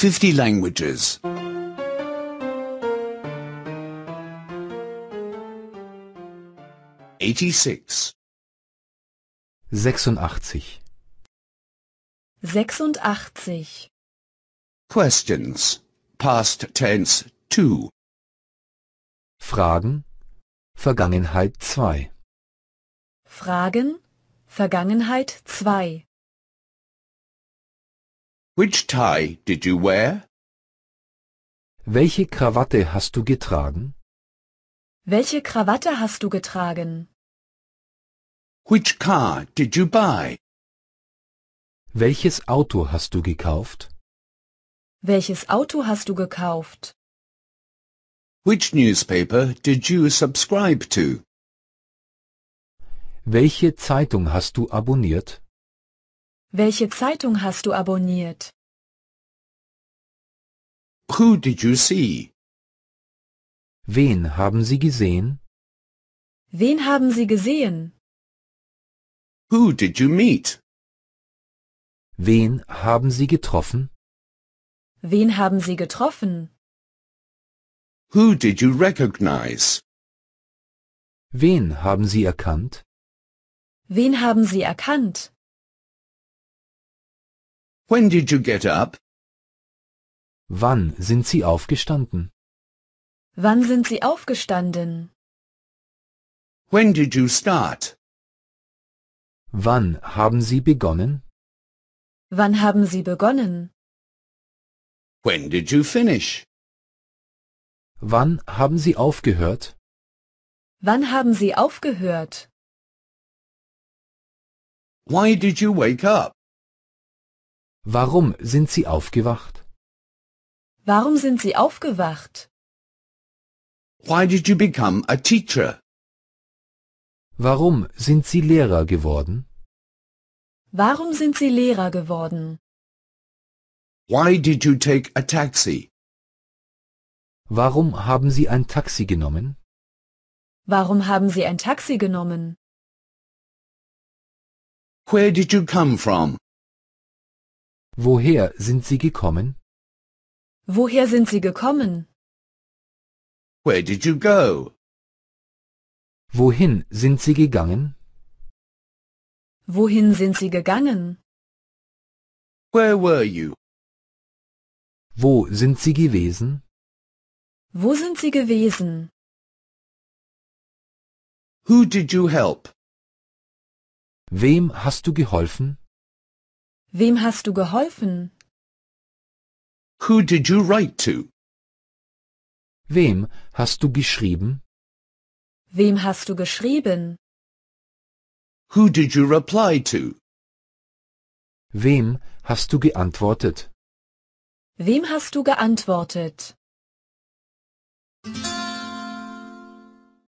50 languages. 86. 86. 86. Questions. Past tense 2. Fragen, Vergangenheit 2. Fragen, Vergangenheit 2. Which tie did you wear? Welche Krawatte hast du getragen? Welche Krawatte hast du getragen? Which car did you buy? Welches Auto hast du gekauft? Welches Auto hast du gekauft? Which newspaper did you subscribe to? Welche Zeitung hast du abonniert? Welche Zeitung hast du abonniert? Who did you see? Wen haben Sie gesehen? Wen haben Sie gesehen? Who did you meet? Wen haben Sie getroffen? Wen haben Sie getroffen? Who did you recognize? Wen haben Sie erkannt? Wen haben Sie erkannt? When did you get up? Wann sind Sie aufgestanden? Wann sind Sie aufgestanden? When did you start? Wann haben Sie begonnen? Wann haben Sie begonnen? When did you finish? Wann haben Sie aufgehört? Wann haben Sie aufgehört? Why did you wake up? Warum sind Sie aufgewacht? Warum sind Sie aufgewacht? Why did you become a teacher? Warum sind Sie Lehrer geworden? Warum sind Sie Lehrer geworden? Why did you take a taxi? Warum haben Sie ein Taxi genommen? Warum haben Sie ein Taxi genommen? Where did you come from? Woher sind Sie gekommen? Woher sind Sie gekommen? Where did you go? Wohin sind Sie gegangen? Wohin sind Sie gegangen? Where were you? Wo sind Sie gewesen? Wo sind Sie gewesen? Who did you help? Wem hast du geholfen? Wem hast du geholfen? Who did you write to? Wem hast du geschrieben? Wem hast du geschrieben? Who did you reply to? Wem hast du geantwortet? Wem hast du geantwortet?